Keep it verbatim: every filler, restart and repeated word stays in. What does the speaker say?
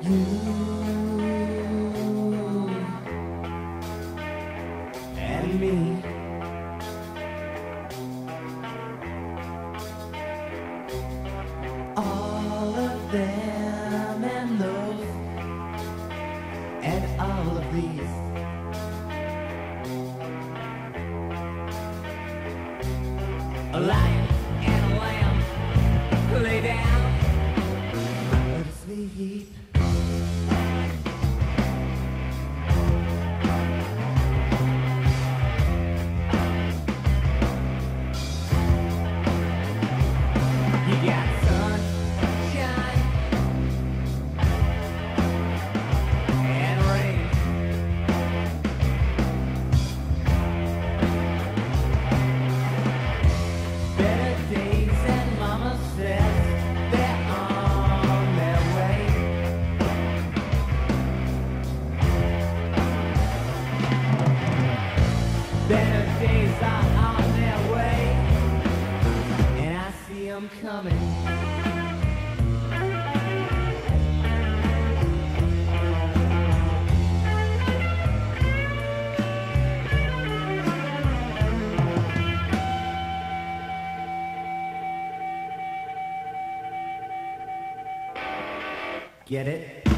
You and me. All of them and those and all of these. A lion and a lamb lay down to sleep. You got sunshine and rain. Better days and mama says they're on their way. Better days are on their way, and I see them coming. Get it?